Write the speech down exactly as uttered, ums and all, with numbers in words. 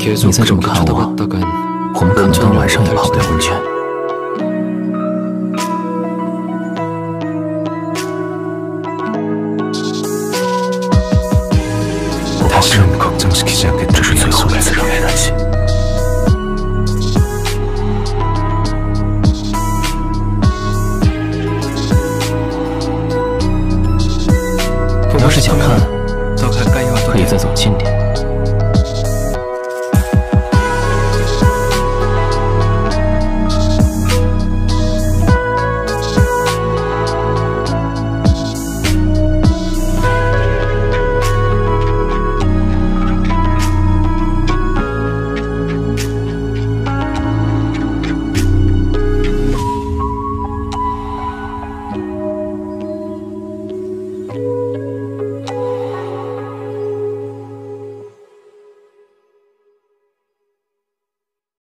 你再这么看我，我们可能当晚上也跑不了温泉。 다시는 걱정시키지 않겠다. 这是最后一次让爱担心。要是想看，可以再走近点。 你